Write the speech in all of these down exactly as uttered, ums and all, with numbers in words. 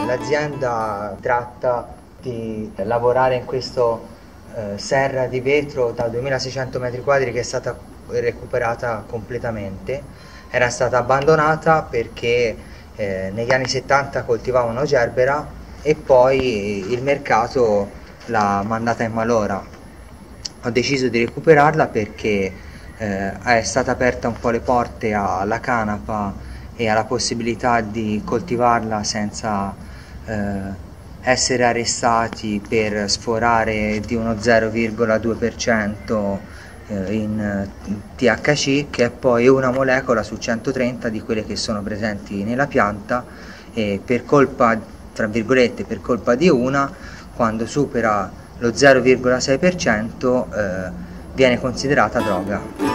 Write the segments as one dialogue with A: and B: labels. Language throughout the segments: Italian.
A: L'azienda tratta di lavorare in questo eh, serra di vetro da duemilaseicento metri quadri che è stata recuperata completamente. Era stata abbandonata perché eh, negli anni settanta coltivavano gerbera e poi il mercato l'ha mandata in malora. Ho deciso di recuperarla perché eh, è stata aperta un po' le porte alla canapa e alla possibilità di coltivarla senza eh, essere arrestati per sforare di uno zero virgola due per cento eh, in T H C, che è poi una molecola su centotrenta di quelle che sono presenti nella pianta, e per colpa, tra virgolette, per colpa di una, quando supera lo zero virgola sei per cento eh, viene considerata droga.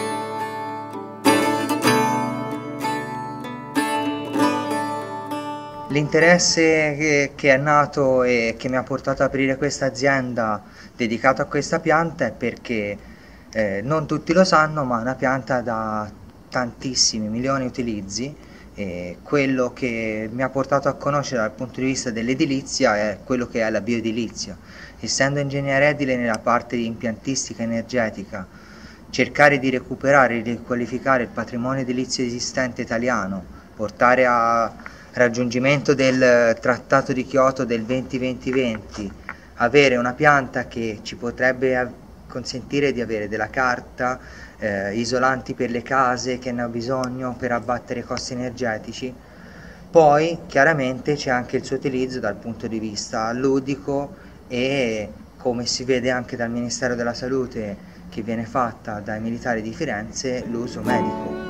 A: L'interesse che, che è nato e che mi ha portato ad aprire questa azienda dedicata a questa pianta è perché eh, non tutti lo sanno, ma è una pianta da tantissimi milioni di utilizzi, e quello che mi ha portato a conoscere dal punto di vista dell'edilizia è quello che è la bioedilizia. Essendo ingegnere edile nella parte di impiantistica energetica, cercare di recuperare e riqualificare il patrimonio edilizio esistente italiano, portare a raggiungimento del Trattato di Kyoto del venti venti venti, avere una pianta che ci potrebbe consentire di avere della carta, eh, isolanti per le case che ne ha bisogno per abbattere i costi energetici. Poi chiaramente c'è anche il suo utilizzo dal punto di vista ludico e, come si vede anche dal Ministero della Salute che viene fatta dai militari di Firenze, l'uso medico.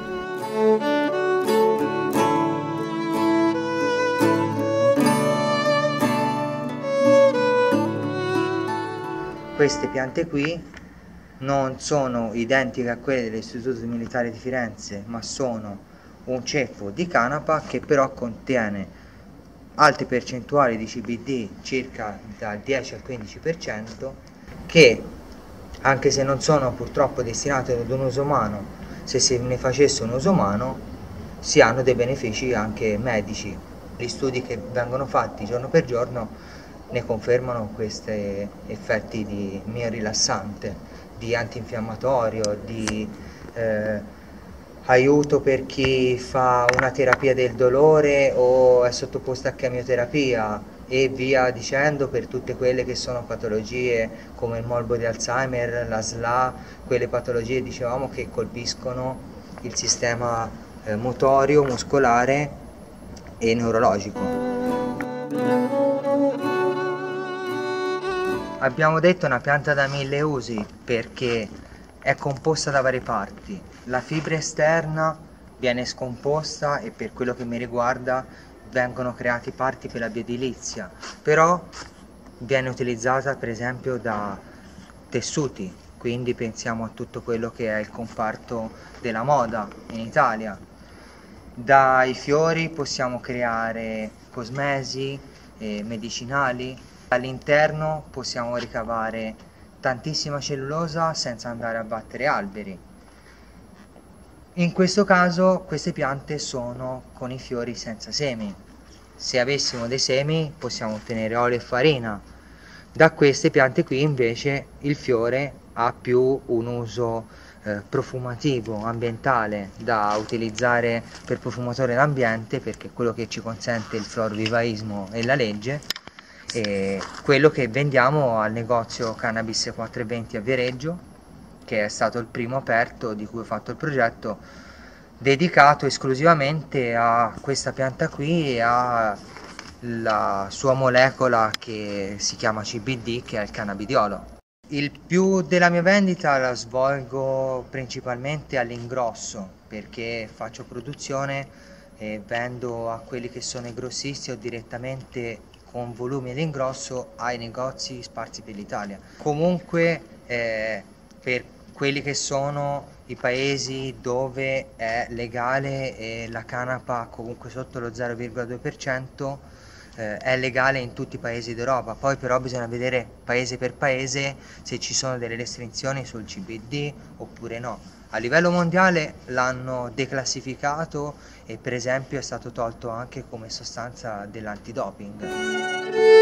A: Queste piante qui non sono identiche a quelle dell'Istituto Militare di Firenze, ma sono un ceppo di canapa che però contiene alte percentuali di C B D, circa dal dieci al quindici per cento, che anche se non sono purtroppo destinate ad un uso umano, se se ne facesse un uso umano si hanno dei benefici anche medici. Gli studi che vengono fatti giorno per giorno ne confermano questi effetti di mio-rilassante, di antinfiammatorio, di eh, aiuto per chi fa una terapia del dolore o è sottoposto a chemioterapia, e via dicendo per tutte quelle che sono patologie come il morbo di Alzheimer, la S L A, quelle patologie dicevamo che colpiscono il sistema eh, motorio, muscolare e neurologico. Abbiamo detto una pianta da mille usi perché è composta da varie parti. La fibra esterna viene scomposta e per quello che mi riguarda vengono creati parti per la bioedilizia, però viene utilizzata per esempio da tessuti, quindi pensiamo a tutto quello che è il comparto della moda in Italia. Dai fiori possiamo creare cosmesi, eh, medicinali. All'interno possiamo ricavare tantissima cellulosa senza andare a battere alberi. In questo caso queste piante sono con i fiori senza semi. Se avessimo dei semi possiamo ottenere olio e farina. Da queste piante qui invece il fiore ha più un uso eh, profumativo, ambientale, da utilizzare per profumatore d'ambiente, perché è quello che ci consente il florovivaismo e la legge. E quello che vendiamo al negozio Cannabis quattrocentoventi a Viareggio, che è stato il primo aperto di cui ho fatto il progetto, dedicato esclusivamente a questa pianta qui e alla sua molecola che si chiama C B D, che è il cannabidiolo. Il più della mia vendita la svolgo principalmente all'ingrosso, perché faccio produzione e vendo a quelli che sono i grossisti o direttamente con volumi all'ingrosso ai negozi sparsi per l'Italia. Comunque eh, per quelli che sono i paesi dove è legale e la canapa comunque sotto lo zero virgola due per cento, eh, è legale in tutti i paesi d'Europa, poi però bisogna vedere paese per paese se ci sono delle restrizioni sul C B D oppure no. A livello mondiale l'hanno declassificato e per esempio è stato tolto anche come sostanza dell'antidoping.